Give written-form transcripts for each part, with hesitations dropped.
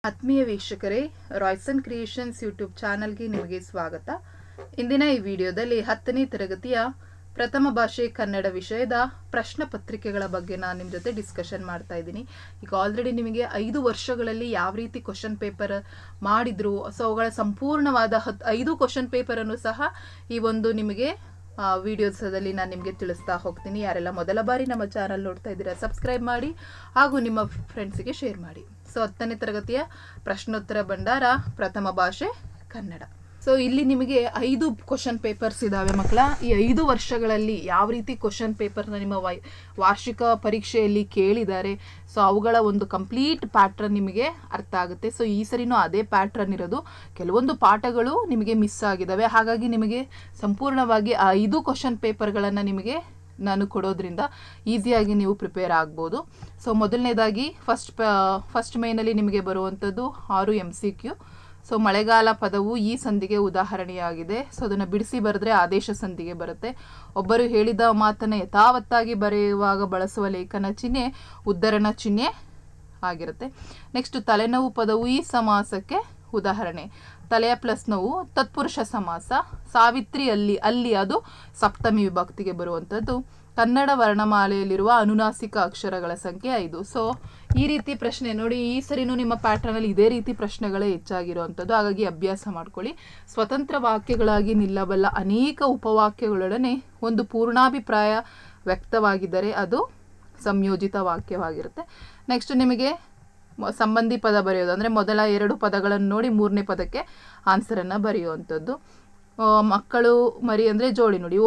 ಆತ್ಮೀಯ ವೀಕ್ಷಕರೇ, Royson creations YouTube ಚಾನಲ್ಗೆ ನಿಮಗೆ ಸ್ವಾಗತ. ಇಂದಿನ ಈ ವಿಡಿಯೋದಲ್ಲಿ 10ನೇ ತರಗತಿಯ ಪ್ರಥಮ ಭಾಷೆ ಕನ್ನಡ ವಿಷಯದ ಪ್ರಶ್ನೆ ಪತ್ರಿಕೆಗಳ ಬಗ್ಗೆ ನಾನು ನಿಮ್ಮ ಜೊತೆ ಡಿಸ್ಕಷನ್ ಮಾಡ್ತಾ ಇದ್ದೀನಿ. ಈಗ ಆಲ್ರೆಡಿ ನಿಮಗೆ 5 ವರ್ಷಗಳಲ್ಲಿ ಯಾವ ರೀತಿ ಕ್ವಶನ್ ಪೇಪರ್ ಮಾಡಿದ್ರು, ಸೊ ಅವುಗಳ ಸಂಪೂರ್ಣವಾದ 5 ಕ್ವಶನ್ ಪೇಪರ್ ಅನ್ನು ಸಹ ಈ ಒಂದು ನಿಮಗೆ ವಿಡಿಯೋಸದಲ್ಲಿ ನಾನು ನಿಮಗೆ ತಿಳಿಸ್ತಾ ಹೋಗ್ತೀನಿ. ಯಾರೆಲ್ಲ ಮೊದಲ ಬಾರಿ ನಮ್ಮ ಚಾನಲ್ ನೋಡ್ತಾ ಇದ್ದೀರಾ ಸಬ್ಸ್ಕ್ರೈಬ್ ಮಾಡಿ ಹಾಗೂ ನಿಮ್ಮ ಫ್ರೆಂಡ್ಸಿಗೆ ಶೇರ್ ಮಾಡಿ. ಸೊ 10ನೇ ತರಗತಿಯ ಪ್ರಶ್ನೋತ್ತರ ಭಂಡಾರ ಪ್ರಥಮ ಭಾಷೆ ಕನ್ನಡ. ಸೊ ಇಲ್ಲಿ ನಿಮಗೆ 5 ಕ್ವಶನ್ ಪೇಪರ್ಸ್ ಇದಾವೆ ಮಕ್ಕಳ. ಈ 5 ವರ್ಷಗಳಲ್ಲಿ ಯಾವ ರೀತಿ ಕ್ವಶನ್ ಪೇಪರ್ನ ನಿಮ್ಮ ವಾರ್ಷಿಕ ಪರೀಕ್ಷೆಯಲ್ಲಿ ಕೇಳಿದ್ದಾರೆ, ಸೊ ಅವುಗಳ ಒಂದು ಕಂಪ್ಲೀಟ್ ಪ್ಯಾಟ್ರನ್ ನಿಮಗೆ ಅರ್ಥ ಆಗುತ್ತೆ. ಸೊ ಈ ಸರಿನೂ ಅದೇ ಪ್ಯಾಟ್ರನ್ ಇರೋದು. ಕೆಲವೊಂದು ಪಾಠಗಳು ನಿಮಗೆ ಮಿಸ್ ಆಗಿದ್ದಾವೆ, ಹಾಗಾಗಿ ನಿಮಗೆ ಸಂಪೂರ್ಣವಾಗಿ ಆ 5 ಕ್ವಶನ್ ಪೇಪರ್ಗಳನ್ನು ನಿಮಗೆ ನಾನು ಕೊಡೋದ್ರಿಂದ ಈಸಿಯಾಗಿ ನೀವು ಪ್ರಿಪೇರ್ ಆಗ್ಬೋದು. ಸೊ ಮೊದಲನೇದಾಗಿ ಫಸ್ಟ್ ಮೇನಲ್ಲಿ ನಿಮಗೆ ಬರುವಂಥದ್ದು 6 MCQ. ಸೊ ಮಳೆಗಾಲ ಪದವು ಈ ಸಂಧಿಗೆ ಉದಾಹರಣೆಯಾಗಿದೆ. ಸೊ ಅದನ್ನು ಬಿಡಿಸಿ ಬರೆದ್ರೆ ಆದೇಶ ಸಂಧಿಗೆ ಬರುತ್ತೆ. ಒಬ್ಬರು ಹೇಳಿದ ಮಾತನ್ನು ಯಥಾವತ್ತಾಗಿ ಬರೆಯುವಾಗ ಬಳಸುವ ಲೇಖನ ಚಿಹ್ನೆ ಉದ್ಧರಣ ಚಿಹ್ನೆ ಆಗಿರುತ್ತೆ. ನೆಕ್ಸ್ಟ್ ತಲೆನೋವು ಪದವು ಈ ಸಮಾಸಕ್ಕೆ ಉದಾಹರಣೆ. ತಲೆಯ ಪ್ಲಸ್ ನೋವು ತತ್ಪುರುಷ ಸಮಾಸ. ಸಾವಿತ್ರಿ ಅಲ್ಲಿ ಅದು ಸಪ್ತಮಿ ವಿಭಕ್ತಿಗೆ ಬರುವಂಥದ್ದು. ಕನ್ನಡ ವರ್ಣಮಾಲೆಯಲ್ಲಿರುವ ಅನುನಾಸಿಕ ಅಕ್ಷರಗಳ ಸಂಖ್ಯೆ 5. ಸೊ ಈ ರೀತಿ ಪ್ರಶ್ನೆ ನೋಡಿ, ಈ ಸರಿನೂ ನಿಮ್ಮ ಪ್ಯಾಟ್ರನಲ್ಲಿ ಇದೇ ರೀತಿ ಪ್ರಶ್ನೆಗಳೇ ಹೆಚ್ಚಾಗಿರುವಂಥದ್ದು. ಹಾಗಾಗಿ ಅಭ್ಯಾಸ ಮಾಡ್ಕೊಳ್ಳಿ. ಸ್ವತಂತ್ರ ವಾಕ್ಯಗಳಾಗಿ ನಿಲ್ಲಬಲ್ಲ ಅನೇಕ ಉಪವಾಕ್ಯಗಳೊಡನೆ ಒಂದು ಪೂರ್ಣಾಭಿಪ್ರಾಯ ವ್ಯಕ್ತವಾಗಿದ್ದರೆ ಅದು ಸಂಯೋಜಿತ ವಾಕ್ಯವಾಗಿರುತ್ತೆ. ನೆಕ್ಸ್ಟ್ ನಿಮಗೆ ಸಂಬಂಧಿ ಪದ ಬರೆಯೋದು ಅಂದರೆ ಮೊದಲ 2 ಪದಗಳನ್ನು ನೋಡಿ 3ನೇ ಪದಕ್ಕೆ ಆನ್ಸರನ್ನು ಬರೆಯುವಂಥದ್ದು. ಮಕ್ಕಳು ಮರಿ ಅಂದರೆ ಜೋಡಿ ನೋಡಿ.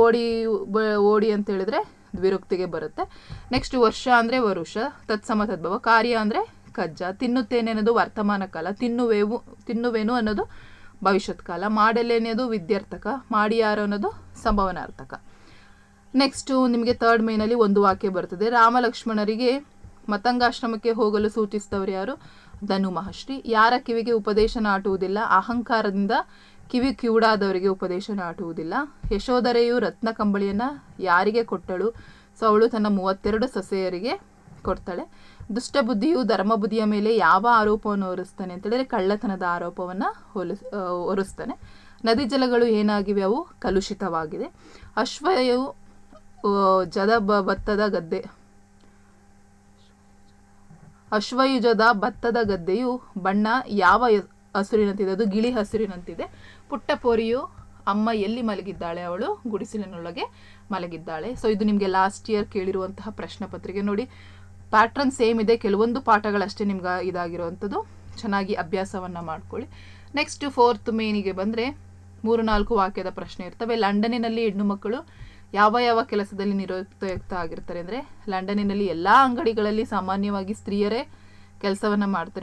ಓಡಿ ಅಂತ ಹೇಳಿದ್ರೆ ದ್ವಿರುಕ್ತಿಗೆ ಬರುತ್ತೆ. ನೆಕ್ಸ್ಟ್ ವರ್ಷ ಅಂದರೆ ವರುಷ, ತತ್ಸಮ ತದ್ಭವ. ಕಾರ್ಯ ಅಂದರೆ ಕಜ್ಜ. ತಿನ್ನುತ್ತೇನೆ ಅನ್ನೋದು ವರ್ತಮಾನ ಕಾಲ. ತಿನ್ನುವೇನು ಅನ್ನೋದು ಭವಿಷ್ಯತ್ ಕಾಲ. ಮಾಡಲೆ ಅನ್ನೋದು ವಿದ್ಯಾರ್ಥಕ. ಮಾಡಿಯಾರು ಅನ್ನೋದು ಸಂಭವನಾರ್ಥಕ. ನೆಕ್ಸ್ಟು ನಿಮಗೆ 3rd ಮೇನಲ್ಲಿ ಒಂದು ವಾಕ್ಯ ಬರ್ತದೆ. ರಾಮ ಲಕ್ಷ್ಮಣರಿಗೆ ಮತಂಗಾಶ್ರಮಕ್ಕೆ ಹೋಗಲು ಸೂಚಿಸಿದವರು ಯಾರು? ಧನು ಮಹರ್ಷಿ. ಯಾರ ಕಿವಿಗೆ ಉಪದೇಶ ನಾಟುವುದಿಲ್ಲ? ಅಹಂಕಾರದಿಂದ ಕಿವಿ ಕಿವುಡಾದವರಿಗೆ ಉಪದೇಶ ನಾಟುವುದಿಲ್ಲ. ಯಶೋಧರೆಯು ರತ್ನ ಕಂಬಳಿಯನ್ನು ಯಾರಿಗೆ ಕೊಟ್ಟಳು? ಸೊ ಅವಳು ತನ್ನ 32 ಸೊಸೆಯರಿಗೆ ಕೊಡ್ತಾಳೆ. ದುಷ್ಟಬುದ್ಧಿಯು ಧರ್ಮಬುದ್ಧಿಯ ಮೇಲೆ ಯಾವ ಆರೋಪವನ್ನು ಹೊರಿಸ್ತಾನೆ ಅಂತ ಹೇಳಿದ್ರೆ ಕಳ್ಳತನದ ಆರೋಪವನ್ನು ಹೊರಿಸ್ತಾನೆ. ನದಿ ಜಲಗಳು ಏನಾಗಿವೆ? ಅವು ಕಲುಷಿತವಾಗಿದೆ. ಅಶ್ವಯುಜದ ಭತ್ತದ ಗದ್ದೆಯು ಬಣ್ಣ ಯಾವ ಹಸುರಿನಂತಿದೆ? ಅದು ಗಿಳಿ ಹಸುರಿನಂತಿದೆ. ಪುಟ್ಟ ಪೋರಿಯು ಅಮ್ಮ ಎಲ್ಲಿ ಮಲಗಿದ್ದಾಳೆ? ಅವಳು ಗುಡಿಸಲಿನೊಳಗೆ ಮಲಗಿದ್ದಾಳೆ. ಸೊ ಇದು ನಿಮಗೆ ಲಾಸ್ಟ್ ಇಯರ್ ಕೇಳಿರುವಂತಹ ಪ್ರಶ್ನೆ ಪತ್ರಿಕೆ. ನೋಡಿ ಪ್ಯಾಟ್ರನ್ ಸೇಮ್ ಇದೆ, ಕೆಲವೊಂದು ಪಾಠಗಳಷ್ಟೇ ನಿಮ್ಗೆ ಇದಾಗಿರುವಂಥದ್ದು. ಚೆನ್ನಾಗಿ ಅಭ್ಯಾಸವನ್ನು ಮಾಡ್ಕೊಳ್ಳಿ. ನೆಕ್ಸ್ಟ್ 4th ಮೇನಿಗೆ ಬಂದರೆ 3-4 ವಾಕ್ಯದ ಪ್ರಶ್ನೆ ಇರ್ತವೆ. ಲಂಡನ್ನಿನಲ್ಲಿ ಹೆಣ್ಣು ಮಕ್ಕಳು ಯಾವ ಕೆಲಸದಲ್ಲಿ ನಿರುಪಯುಕ್ತ ಆಗಿರ್ತಾರೆ ಅಂದರೆ ಲಂಡನ್ನಿನಲ್ಲಿ ಎಲ್ಲ ಅಂಗಡಿಗಳಲ್ಲಿ ಸಾಮಾನ್ಯವಾಗಿ ಸ್ತ್ರೀಯರೇ ಕೆಲಸವನ್ನು ಮಾಡ್ತಾರೆ.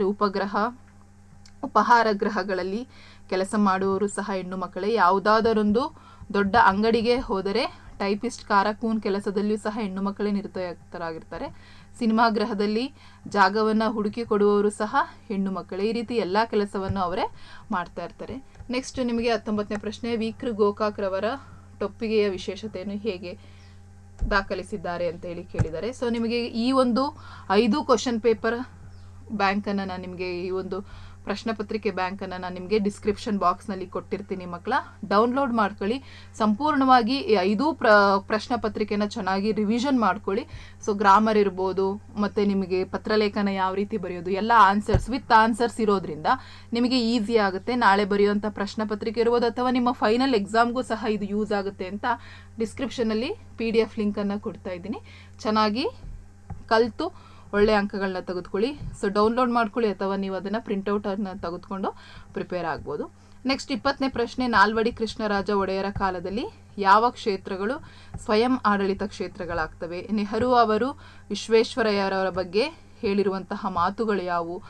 ಉಪಹಾರ ಗೃಹಗಳಲ್ಲಿ ಕೆಲಸ ಮಾಡುವವರು ಸಹ ಹೆಣ್ಣು ಮಕ್ಕಳೇ. ಯಾವುದಾದರೊಂದು ದೊಡ್ಡ ಅಂಗಡಿಗೆ ಹೋದರೆ ಟೈಪಿಸ್ಟ್, ಕಾರಕೂನ್ ಕೆಲಸದಲ್ಲಿಯೂ ಸಹ ಹೆಣ್ಣು ಮಕ್ಕಳೇ ನಿರುಪಯುಕ್ತರಾಗಿರ್ತಾರೆ. ಸಿನಿಮಾ ಗೃಹದಲ್ಲಿ ಜಾಗವನ್ನು ಹುಡುಕಿ ಕೊಡುವವರು ಸಹ ಹೆಣ್ಣು ಮಕ್ಕಳೇ. ಈ ರೀತಿ ಎಲ್ಲ ಕೆಲಸವನ್ನು ಅವರೇ ಮಾಡ್ತಾ ಇರ್ತಾರೆ. ನೆಕ್ಸ್ಟ್ ನಿಮಗೆ 19ನೇ ಪ್ರಶ್ನೆ. ವಿಕ್ರ್ ಗೋಕಾಕ್ ರವರ ಟೊಪ್ಪಿಗೆಯ ವಿಶೇಷತೆಯನ್ನು ಹೇಗೆ ದಾಖಲಿಸಿದ್ದಾರೆ ಅಂತ ಹೇಳಿ ಕೇಳಿದ್ದಾರೆ. ಸೊ ನಿಮಗೆ ಈ ಒಂದು 5 ಕ್ವಶನ್ ಪೇಪರ್ ಬ್ಯಾಂಕನ್ನು ನಾನು ನಿಮಗೆ ಈ ಒಂದು ಪ್ರಶ್ನೆ ಪತ್ರಿಕೆ ಬ್ಯಾಂಕನ್ನು ನಾನು ನಿಮಗೆ ಡಿಸ್ಕ್ರಿಪ್ಷನ್ ಬಾಕ್ಸ್ನಲ್ಲಿ ಕೊಟ್ಟಿರ್ತೀನಿ ಮಕ್ಕಳ. ಡೌನ್ಲೋಡ್ ಮಾಡ್ಕೊಳ್ಳಿ. ಸಂಪೂರ್ಣವಾಗಿ 5 ಪ್ರಶ್ನೆ ಪತ್ರಿಕೆನ ಚೆನ್ನಾಗಿ ರಿವಿಷನ್ ಮಾಡ್ಕೊಳ್ಳಿ. ಸೊ ಗ್ರಾಮರ್ ಇರ್ಬೋದು, ಮತ್ತು ನಿಮಗೆ ಪತ್ರಲೇಖನ ಯಾವ ರೀತಿ ಬರೆಯೋದು ಎಲ್ಲ ವಿತ್ ಆನ್ಸರ್ಸ್ ಇರೋದ್ರಿಂದ ನಿಮಗೆ ಈಸಿ ಆಗುತ್ತೆ. ನಾಳೆ ಬರೆಯುವಂಥ ಪ್ರಶ್ನೆ ಪತ್ರಿಕೆ ಇರ್ಬೋದು ಅಥವಾ ನಿಮ್ಮ ಫೈನಲ್ ಎಕ್ಸಾಮ್ಗೂ ಸಹ ಇದು ಯೂಸ್ ಆಗುತ್ತೆ ಅಂತ ಡಿಸ್ಕ್ರಿಪ್ಷನಲ್ಲಿ PDF ಲಿಂಕನ್ನು ಕೊಡ್ತಾ ಇದ್ದೀನಿ. ಚೆನ್ನಾಗಿ ಕಲಿತು ಒಳ್ಳೆಯ ಅಂಕಗಳನ್ನ ತೆಗೆದುಕೊಳ್ಳಿ. ಸೊ ಡೌನ್ಲೋಡ್ ಮಾಡ್ಕೊಳ್ಳಿ ಅಥವಾ ನೀವು ಅದನ್ನು ಪ್ರಿಂಟೌಟನ್ನು ತೆಗೆದುಕೊಂಡು ಪ್ರಿಪೇರ್ ಆಗ್ಬೋದು. ನೆಕ್ಸ್ಟ್ 20ನೇ ಪ್ರಶ್ನೆ. ನಾಲ್ವಡಿ ಕೃಷ್ಣರಾಜ ಒಡೆಯರ ಕಾಲದಲ್ಲಿ ಯಾವ ಕ್ಷೇತ್ರಗಳು ಸ್ವಯಂ ಆಡಳಿತ ಕ್ಷೇತ್ರಗಳಾಗ್ತವೆ? ನೆಹರು ಅವರು ವಿಶ್ವೇಶ್ವರಯ್ಯರವರ ಬಗ್ಗೆ ಹೇಳಿರುವಂತಹ ಮಾತುಗಳು ಯಾವುವು?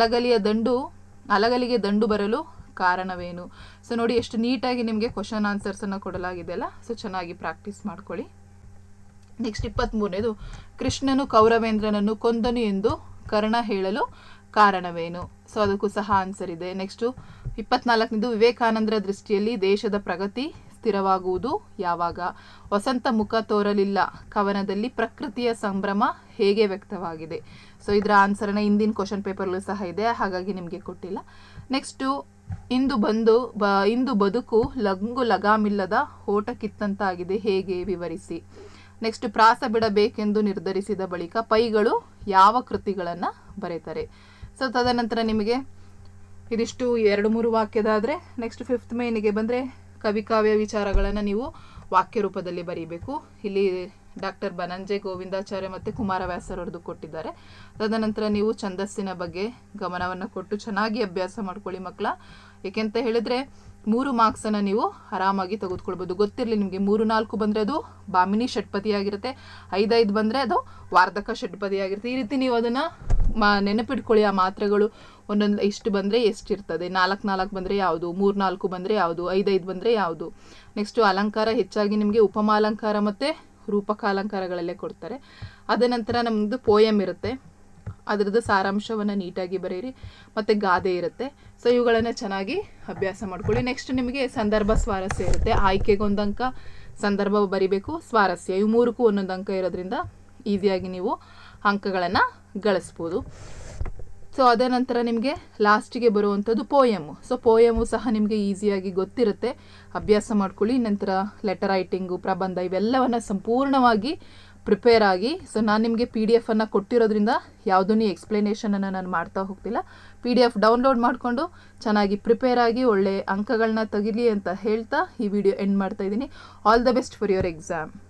ಅಲಗಲಿಗೆ ದಂಡು ಬರಲು ಕಾರಣವೇನು? ಸೊ ನೋಡಿ ಎಷ್ಟು ನೀಟಾಗಿ ನಿಮಗೆ ಕ್ವಶನ್ ಆನ್ಸರ್ಸನ್ನು ಕೊಡಲಾಗಿದೆಯಲ್ಲ. ಸೊ ಚೆನ್ನಾಗಿ ಪ್ರಾಕ್ಟೀಸ್ ಮಾಡ್ಕೊಳ್ಳಿ. ನೆಕ್ಸ್ಟ್ 23ನೇದು. ಕೃಷ್ಣನು ಕೌರವೇಂದ್ರನನ್ನು ಕೊಂದನು ಎಂದು ಕರ್ಣ ಹೇಳಲು ಕಾರಣವೇನು? ಸೊ ಅದಕ್ಕೂ ಸಹ ಆನ್ಸರ್ ಇದೆ. ನೆಕ್ಸ್ಟು 24ನೇದು. ವಿವೇಕಾನಂದರ ದೃಷ್ಟಿಯಲ್ಲಿ ದೇಶದ ಪ್ರಗತಿ ಸ್ಥಿರವಾಗುವುದು ಯಾವಾಗ? ವಸಂತ ಮುಖ ತೋರಲಿಲ್ಲ ಕವನದಲ್ಲಿ ಪ್ರಕೃತಿಯ ಸಂಭ್ರಮ ಹೇಗೆ ವ್ಯಕ್ತವಾಗಿದೆ? ಸೊ ಇದರ ಆನ್ಸರ್ನ ಹಿಂದಿನ ಕ್ವಶನ್ ಪೇಪರ್ಲೂ ಸಹ ಇದೆ, ಹಾಗಾಗಿ ನಿಮಗೆ ಕೊಟ್ಟಿಲ್ಲ. ನೆಕ್ಸ್ಟು ಇಂದು ಬದುಕು ಲಂಗು ಲಗಾಮಿಲ್ಲದ ಓಟ ಕಿತ್ತಂತಾಗಿದೆ, ಹೇಗೆ? ವಿವರಿಸಿ. ನೆಕ್ಸ್ಟ್ ಪ್ರಾಸ ಬಿಡಬೇಕೆಂದು ನಿರ್ಧರಿಸಿದ ಬಳಿಕ ಪೈಗಳು ಯಾವ ಕೃತಿಗಳನ್ನು ಬರೀತಾರೆ? ಸೊ ತದನಂತರ ನಿಮಗೆ ಇದಿಷ್ಟು 2-3 ವಾಕ್ಯದಾದರೆ ನೆಕ್ಸ್ಟ್ 5th ಮೇನಿಗೆ ಬಂದರೆ ಕವಿಕಾವ್ಯ ವಿಚಾರಗಳನ್ನು ನೀವು ವಾಕ್ಯ ರೂಪದಲ್ಲಿ ಬರೀಬೇಕು. ಇಲ್ಲಿ ಡಾಕ್ಟರ್ ಬನಂಜೆ ಗೋವಿಂದಾಚಾರ್ಯ ಮತ್ತು ಕುಮಾರವ್ಯಾಸರವ್ರದ್ದು ಕೊಟ್ಟಿದ್ದಾರೆ. ತದನಂತರ ನೀವು ಛಂದಸ್ಸಿನ ಬಗ್ಗೆ ಗಮನವನ್ನು ಕೊಟ್ಟು ಚೆನ್ನಾಗಿ ಅಭ್ಯಾಸ ಮಾಡ್ಕೊಳ್ಳಿ ಮಕ್ಕಳ. ಏಕೆಂತ ಹೇಳಿದ್ರೆ 3 ಮಾರ್ಕ್ಸನ್ನು ನೀವು ಆರಾಮಾಗಿ ತೆಗೆದುಕೊಳ್ಬೋದು. ಗೊತ್ತಿರಲಿ ನಿಮಗೆ 3-4 ಬಂದರೆ ಅದು ಬಾಮಿನಿ ಷಟ್ಪದಿ ಆಗಿರುತ್ತೆ, 5-5 ಬಂದರೆ ಅದು ವಾರ್ಧಕ ಷಟ್ಪದಿ ಆಗಿರುತ್ತೆ. ಈ ರೀತಿ ನೀವು ಅದನ್ನು ನೆನಪಿಟ್ಕೊಳ್ಳಿ. ಆ ಮಾತ್ರೆಗಳು ಒಂದೊಂದು ಇಷ್ಟು ಬಂದರೆ ಎಷ್ಟಿರ್ತದೆ, 4-4 ಬಂದರೆ ಯಾವುದು, 3-4 ಬಂದರೆ ಯಾವುದು, 5-5 ಬಂದರೆ ಯಾವುದು. ನೆಕ್ಸ್ಟು ಅಲಂಕಾರ ಹೆಚ್ಚಾಗಿ ನಿಮಗೆ ಉಪಮಾಲಂಕಾರ ಮತ್ತು ರೂಪಕಾಲಂಕಾರಗಳಲ್ಲೇ ಕೊಡ್ತಾರೆ. ಅದ ನಂತರ ನಮ್ಮದು ಪೋಯಮ್ ಇರುತ್ತೆ, ಅದರದ್ದು ಸಾರಾಂಶವನ್ನು ನೀಟಾಗಿ ಬರೀರಿ, ಮತ್ತು ಗಾದೆ ಇರುತ್ತೆ. ಸೊ ಇವುಗಳನ್ನು ಚೆನ್ನಾಗಿ ಅಭ್ಯಾಸ ಮಾಡ್ಕೊಳ್ಳಿ. ನೆಕ್ಸ್ಟ್ ನಿಮಗೆ ಸಂದರ್ಭ ಸ್ವಾರಸ್ಯ ಇರುತ್ತೆ. ಆಯ್ಕೆಗೆ 1 ಅಂಕ, ಸಂದರ್ಭ ಬರಿಬೇಕು, ಸ್ವಾರಸ್ಯ, ಇವು 3ಕ್ಕೂ 1 ಅಂಕ ಇರೋದ್ರಿಂದ ಈಸಿಯಾಗಿ ನೀವು ಅಂಕಗಳನ್ನು ಗಳಿಸ್ಬೋದು. ಸೊ ಅದ ನಂತರ ನಿಮಗೆ ಲಾಸ್ಟಿಗೆ ಬರುವಂಥದ್ದು ಪೋಯಮು. ಸೊ ಪೋಯಮು ಸಹ ನಿಮಗೆ ಈಸಿಯಾಗಿ ಗೊತ್ತಿರುತ್ತೆ, ಅಭ್ಯಾಸ ಮಾಡ್ಕೊಳ್ಳಿ. ನಂತರ ಲೆಟರ್ ರೈಟಿಂಗು, ಪ್ರಬಂಧ ಇವೆಲ್ಲವನ್ನು ಸಂಪೂರ್ಣವಾಗಿ ಪ್ರಿಪೇರ್ ಆಗಿ. ಸೊ ನಾನು ನಿಮಗೆ PDF ಅನ್ನು ಕೊಟ್ಟಿರೋದ್ರಿಂದ ಯಾವುದೂ ಎಕ್ಸ್ಪ್ಲನೇಷನನ್ನು ನಾನು ಮಾಡ್ತಾ ಹೋಗ್ತಿಲ್ಲ. PDF ಡೌನ್ಲೋಡ್ ಮಾಡಿಕೊಂಡು ಚೆನ್ನಾಗಿ ಪ್ರಿಪೇರ್ ಆಗಿ ಒಳ್ಳೆ ಅಂಕಗಳನ್ನ ತೆಗಿಲಿ ಅಂತ ಹೇಳ್ತಾ ಈ ವಿಡಿಯೋ ಎಂಡ್ ಮಾಡ್ತಾ ಇದ್ದೀನಿ. All the best for your exam.